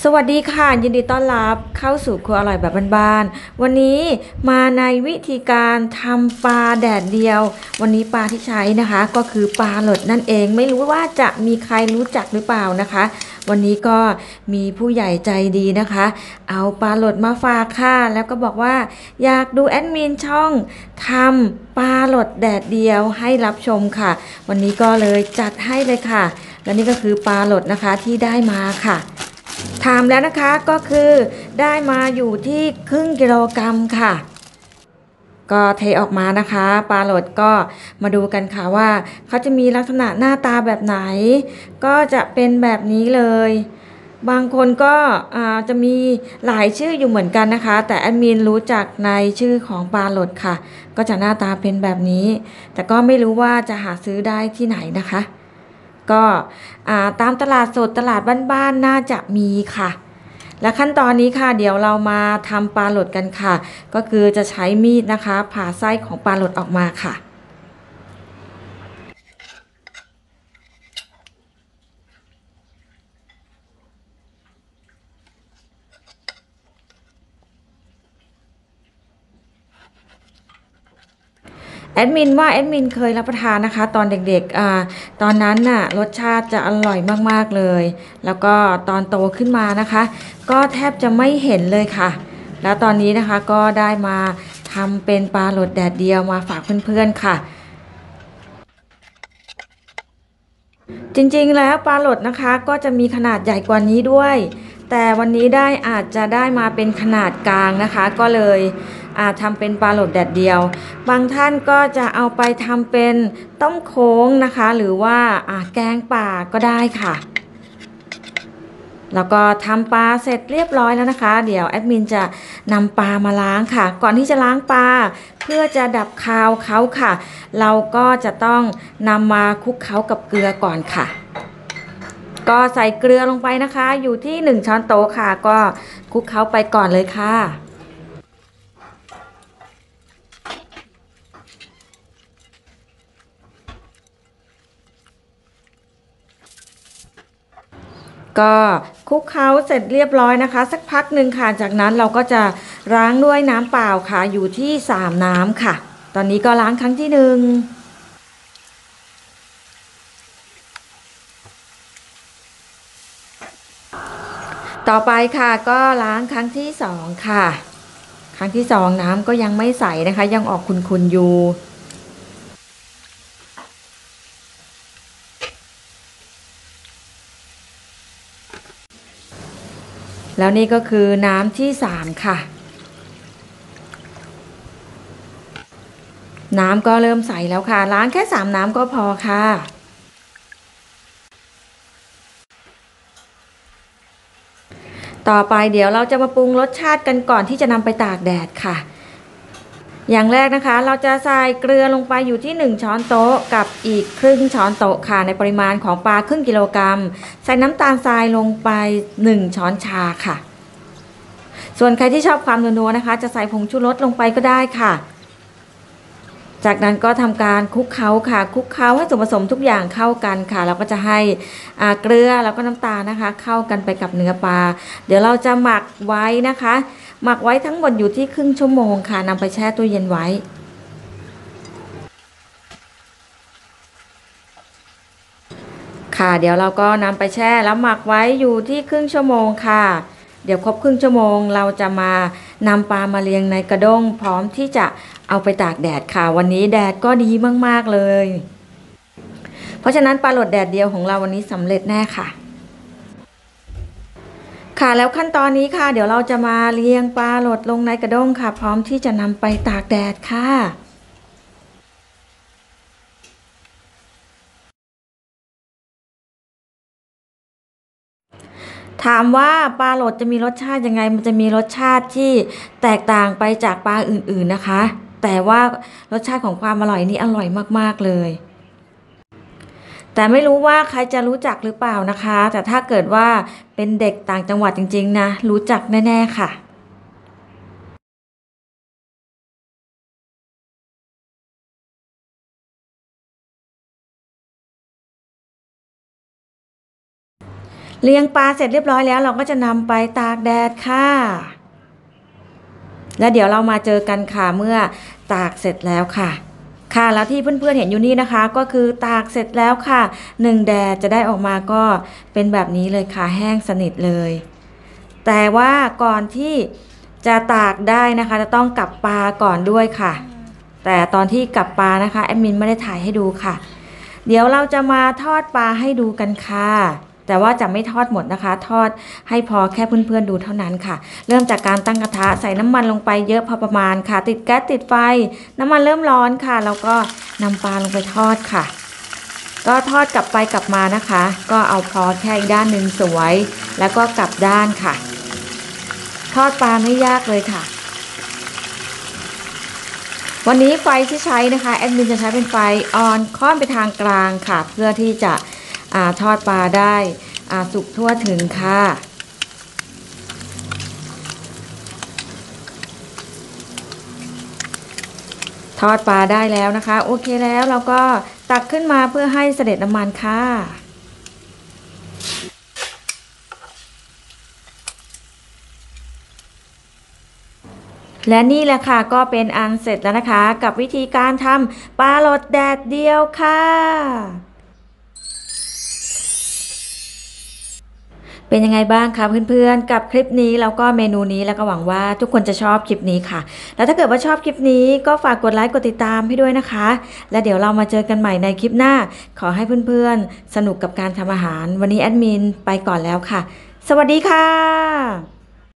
สวัสดีค่ะยินดีต้อนรับเข้าสู่ครัวอร่อยแบบบ้านๆวันนี้มาในวิธีการทำปลาแดดเดียววันนี้ปลาที่ใช้นะคะก็คือปลาหลดนั่นเองไม่รู้ว่าจะมีใครรู้จักหรือเปล่านะคะวันนี้ก็มีผู้ใหญ่ใจดีนะคะเอาปลาหลดมาฝากค่ะแล้วก็บอกว่าอยากดูแอดมินช่องทำปลาหลดแดดเดียวให้รับชมค่ะวันนี้ก็เลยจัดให้เลยค่ะและนี่ก็คือปลาหลดนะคะที่ได้มาค่ะ ถามแล้วนะคะก็คือได้มาอยู่ที่ครึ่งกิโลกรัมค่ะก็เทออกมานะคะปลาโหลดก็มาดูกันค่ะว่าเขาจะมีลักษณะหน้าตาแบบไหนก็จะเป็นแบบนี้เลยบางคนก็จะมีหลายชื่ออยู่เหมือนกันนะคะแต่แอดมินรู้จักในชื่อของปลาโหลดค่ะก็จะหน้าตาเป็นแบบนี้แต่ก็ไม่รู้ว่าจะหาซื้อได้ที่ไหนนะคะ ก็ตามตลาดสดตลาดบ้านๆน่าจะมีค่ะและขั้นตอนนี้ค่ะเดี๋ยวเรามาทำปลาหลดกันค่ะก็คือจะใช้มีดนะคะผ่าไส้ของปลาหลดออกมาค่ะ แอดมินว่าแอดมินเคยรับประทานนะคะตอนเด็กๆตอนนั้นน่ะรสชาติจะอร่อยมากๆเลยแล้วก็ตอนโตขึ้นมานะคะก็แทบจะไม่เห็นเลยค่ะแล้วตอนนี้นะคะก็ได้มาทำเป็นปลาโหลดแดดเดียวมาฝากเพื่อนๆค่ะ จริงๆแล้วปลาหลดนะคะก็จะมีขนาดใหญ่กว่านี้ด้วยแต่วันนี้ได้อาจจะได้มาเป็นขนาดกลางนะคะก็เลยทำเป็นปลาหลดแดดเดียวบางท่านก็จะเอาไปทำเป็นต้มโค้งนะคะหรือว่าแกงป่าก็ได้ค่ะ แล้วก็ทำปลาเสร็จเรียบร้อยแล้วนะคะเดี๋ยวแอดมินจะนำปลามาล้างค่ะก่อนที่จะล้างปลาเพื่อจะดับคาวเขาค่ะเราก็จะต้องนำมาคลุกเคล้ากับเกลือก่อนค่ะก็ใส่เกลือลงไปนะคะอยู่ที่1 ช้อนโต๊ะค่ะก็คลุกเคล้าไปก่อนเลยค่ะ ก็คลุกเคล้าเสร็จเรียบร้อยนะคะสักพักหนึ่งค่ะจากนั้นเราก็จะล้างด้วยน้ำเปล่าค่ะอยู่ที่3 น้ำค่ะตอนนี้ก็ล้างครั้งที่1ต่อไปค่ะก็ล้างครั้งที่2ค่ะครั้งที่2น้ำก็ยังไม่ใสนะคะยังออกขุ่นๆอยู่แล้วนี่ก็คือน้ำที่3ค่ะน้ำก็เริ่มใสแล้วค่ะล้างแค่3 น้ำก็พอค่ะ ต่อไปเดี๋ยวเราจะมาปรุงรสชาติกันก่อนที่จะนำไปตากแดดค่ะอย่างแรกนะคะเราจะใส่เกลือลงไปอยู่ที่1 ช้อนโต๊ะกับอีกครึ่ง ช้อนโต๊ะค่ะในปริมาณของปลาครึ่งกิโลกรัมใส่น้ำตาลทรายลงไป1 ช้อนชาค่ะส่วนใครที่ชอบความนัวๆนะคะจะใส่ผงชูรสลงไปก็ได้ค่ะจากนั้นก็ทำการคลุกเคล้าค่ะคลุกเคล้าให้ส่วนผสมทุกอย่างเข้ากันค่ะเราก็จะให้เกลือแล้วก็น้ำตาลนะคะเข้ากันไปกับเนื้อปลาเดี๋ยวเราจะหมักไว้นะคะหมักไว้ทั้งหมดอยู่ที่ครึ่งชั่วโมงค่ะนำไปแช่ตู้เย็นไว้ค่ะเดี๋ยวเราก็นำไปแช่แล้วหมักไว้อยู่ที่ครึ่งชั่วโมงค่ะเดี๋ยวครบครึ่งชั่วโมงเราจะมานำปลามาเรียงในกระด้งพร้อมที่จะเอาไปตากแดดค่ะวันนี้แดดก็ดีมากๆเลย เพราะฉะนั้นปลาโหลดแดดเดียวของเราวันนี้สำเร็จแน่ค่ะค่ะแล้วขั้นตอนนี้ค่ะเดี๋ยวเราจะมาเรียงปลาโหลดลงในกระด้งค่ะพร้อมที่จะนำไปตากแดดค่ะถามว่าปลาโหลดจะมีรสชาติยังไงมันจะมีรสชาติที่แตกต่างไปจากปลาอื่นๆนะคะแต่ว่ารสชาติของความอร่อยนี้อร่อยมากๆเลย แต่ไม่รู้ว่าใครจะรู้จักหรือเปล่านะคะแต่ถ้าเกิดว่าเป็นเด็กต่างจังหวัดจริงๆนะรู้จักแน่ๆค่ะเลี้ยงปลาเสร็จเรียบร้อยแล้วเราก็จะนำไปตากแดดค่ะแล้วเดี๋ยวเรามาเจอกันค่ะเมื่อตากเสร็จแล้วค่ะค่ะแล้วที่เพื่อนๆเห็นอยู่นี่นะคะก็คือตากเสร็จแล้วค่ะ1แดดจะได้ออกมาก็เป็นแบบนี้เลยค่ะแห้งสนิทเลยแต่ว่าก่อนที่จะตากได้นะคะจะต้องกลับปลาก่อนด้วยค่ะแต่ตอนที่กลับปลานะคะแอดมินไม่ได้ถ่ายให้ดูค่ะเดี๋ยวเราจะมาทอดปลาให้ดูกันค่ะแต่ว่าจะไม่ทอดหมดนะคะทอดให้พอแค่เพื่อนๆดูเท่านั้นค่ะเริ่มจากการตั้งกระทะใส่น้ำมันลงไปเยอะพอประมาณค่ะติดแก๊สติดไฟน้ำมันเริ่มร้อนค่ะแล้วก็นำปลาลงไปทอดค่ะก็ทอดกลับไปกลับมานะคะก็เอาพอแค่อีกด้านหนึ่งสวยแล้วก็กลับด้านค่ะทอดปลาไม่ยากเลยค่ะวันนี้ไฟที่ใช้นะคะแอดมินจะใช้เป็นไฟออนค่อนไปทางกลางค่ะเพื่อที่จะทอดปลาได้สุกทั่วถึงค่ะทอดปลาได้แล้วนะคะโอเคแล้วเราก็ตักขึ้นมาเพื่อให้เสด็จน้ำมันค่ะและนี่แหละค่ะก็เป็นอันเสร็จแล้วนะคะกับวิธีการทำปลาหลดแดดเดียวค่ะเป็นยังไงบ้างคะเพื่อนๆกับคลิปนี้แล้วก็เมนูนี้แล้วก็หวังว่าทุกคนจะชอบคลิปนี้ค่ะแล้วถ้าเกิดว่าชอบคลิปนี้ก็ฝากกดไลค์กดติดตามให้ด้วยนะคะและเดี๋ยวเรามาเจอกันใหม่ในคลิปหน้าขอให้เพื่อนๆสนุกกับการทำอาหารวันนี้แอดมินไปก่อนแล้วค่ะสวัสดีค่ะ